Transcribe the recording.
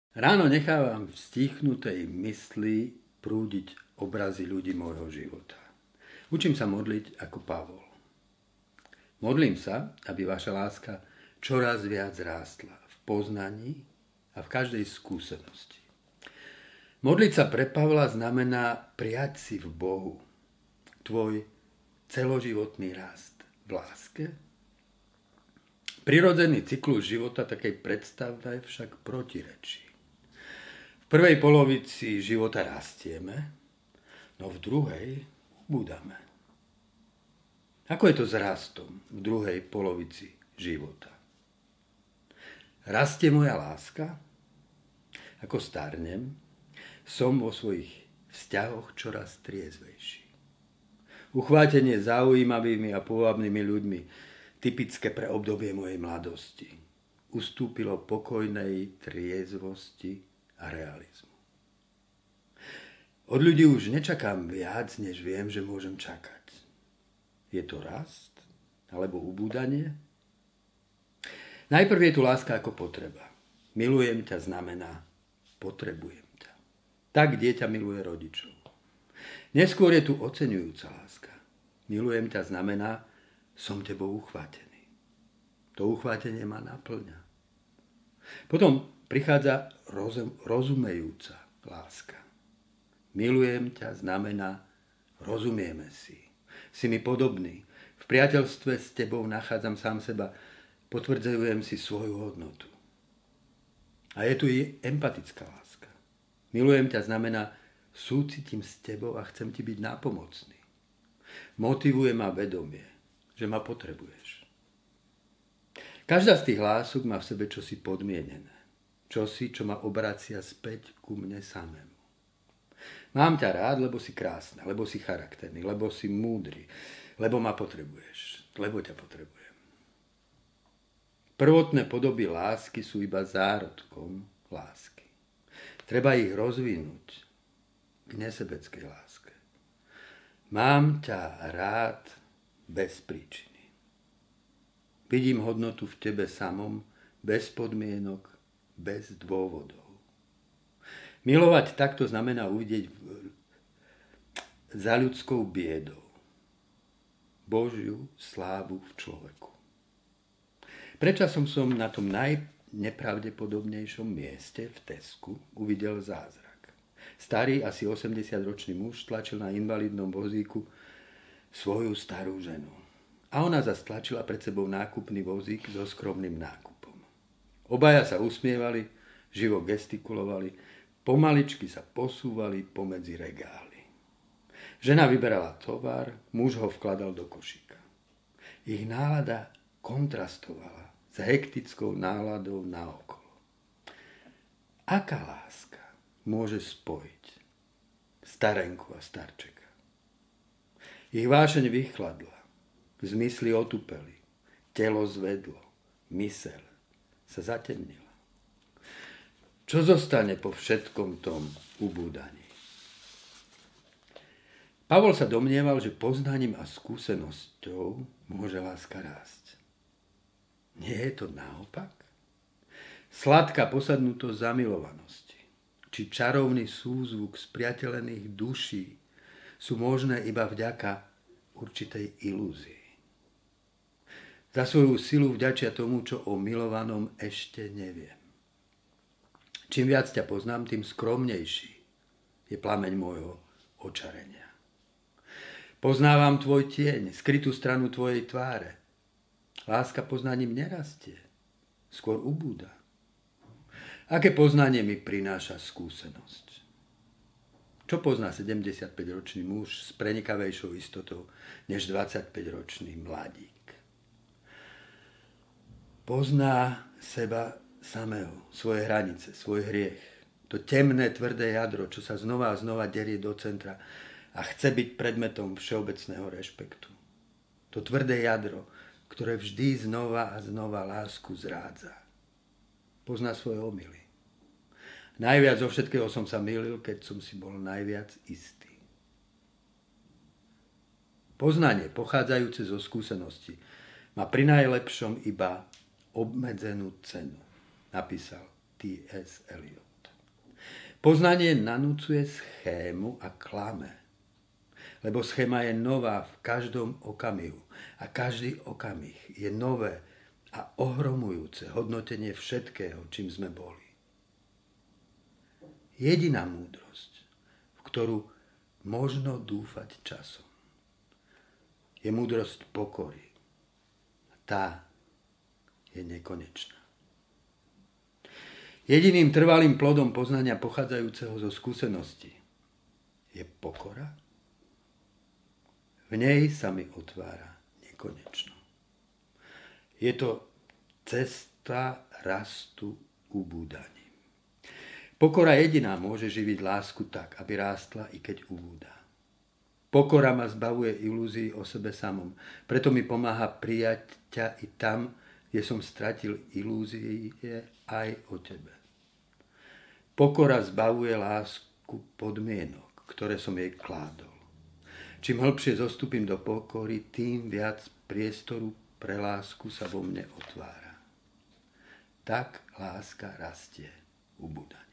Ráno nechávam v stichnutej mysli prúdiť obrazy ľudí môjho života. Učím sa modliť ako Pavol. Modlím sa, aby vaša láska čoraz viac rástla v poznaní a v každej skúsenosti. Modliť sa pre Pavla znamená prijať si v Bohu tvoj celoživotný rast v láske. Prirodzený cyklus života takej predstave však protirečí. V prvej polovici života rastieme, no v druhej ubúdame. Ako je to s rastom v druhej polovici života? Rastie moja láska? Ako starnem, som vo svojich vzťahoch čoraz triezvejší. Uchvátenie zaujímavými a pôvabnými ľuďmi, typické pre obdobie mojej mladosti, ustúpilo pokojnej triezvosti a realizmu. Od ľudí už nečakám viac, než viem, že môžem čakať. Je to rast alebo ubúdanie? Najprv je tu láska ako potreba. Milujem ťa znamená potrebujem ťa. Tak dieťa miluje rodičov. Neskôr je tu oceňujúca láska. Milujem ťa znamená som tebou uchvátený. To uchvátenie ma naplňa. Potom prichádza rozumejúca láska. Milujem ťa znamená rozumieme si. Si mi podobný. V priateľstve s tebou nachádzam sám seba. Potvrdzujem si svoju hodnotu. A je tu i empatická láska. Milujem ťa znamená súcitím s tebou a chcem ti byť nápomocný. Motivuje ma vedomie, že ma potrebuješ. Každá z tých lások má v sebe čosi podmienené. Čosi, čo ma obracia späť ku mne samému. Mám ťa rád, lebo si krásna, lebo si charakterný, lebo si múdry, lebo ma potrebuješ, lebo ťa potrebujem. Prvotné podoby lásky sú iba zárodkom lásky. Treba ich rozvinúť k nesebeckej láske. Mám ťa rád bez príčiny. Vidím hodnotu v tebe samom, bez podmienok, bez dôvodov. Milovať takto znamená uvidieť za ľudskou biedou Božiu slávu v človeku. Predčasom som na tom najnepravdepodobnejšom mieste v Tesku uvidel zázrak. Starý, asi 80-ročný muž tlačil na invalidnom vozíku svoju starú ženu. A ona zas tlačila pred sebou nákupný vozík so skromným nákupom. Obaja sa usmievali, živo gestikulovali, pomaličky sa posúvali pomedzi regály. Žena vyberala tovar, muž ho vkladal do košíka. Ich nálada kontrastovala s hektickou náladou naokolo. Aká láska môže spojiť starenku a starčeka? Ich vášeň vychladla, zmysly otupeli, telo zvedlo, myseľ sa zatemnila. Čo zostane po všetkom tom ubúdaní? Pavol sa domnieval, že poznaním a skúsenosťou môže láska rásť. Nie je to naopak? Sladká posadnutosť zamilovanosti, či čarovný súzvuk spriatelených duší sú možné iba vďaka určitej ilúzii. Za svoju silu vďačia tomu, čo o milovanom ešte neviem. Čím viac ťa poznám, tým skromnejší je plameň môjho očarenia. Poznávam tvoj tieň, skrytú stranu tvojej tváre. Láska poznaním nerastie, skôr ubúda. Aké poznanie mi prináša skúsenosť? Čo pozná 75-ročný muž s prenikavejšou istotou než 25-ročný mladík? Pozná seba samého, svoje hranice, svoj hriech. To temné, tvrdé jadro, čo sa znova a znova derie do centra a chce byť predmetom všeobecného rešpektu. To tvrdé jadro, ktoré vždy znova a znova lásku zrádza. Pozná svoje omyly. Najviac zo všetkého som sa mýlil, keď som si bol najviac istý. Poznanie pochádzajúce zo skúsenosti má pri najlepšom iba obmedzenú cenu, napísal T.S. Eliot. Poznanie nanúcuje schému a klame. Lebo schéma je nová v každom okamihu. A každý okamih je nové a ohromujúce hodnotenie všetkého, čím sme boli. Jediná múdrosť, v ktorú možno dúfať časom, je múdrosť pokory. Tá je nekonečná. Jediným trvalým plodom poznania pochádzajúceho zo skúsenosti je pokora. V nej sa mi otvára nekonečno. Je to cesta rastu ubúdaním. Pokora jediná môže živiť lásku tak, aby rástla, i keď ubúda. Pokora ma zbavuje ilúzií o sebe samom. Preto mi pomáha prijať ťa i tam, kde som stratil ilúzie aj o tebe. Pokora zbavuje lásku podmienok, ktoré som jej kládol. Čím hlbšie zostúpim do pokory, tým viac priestoru pre lásku sa vo mne otvára. Tak láska rastie ubúdanie.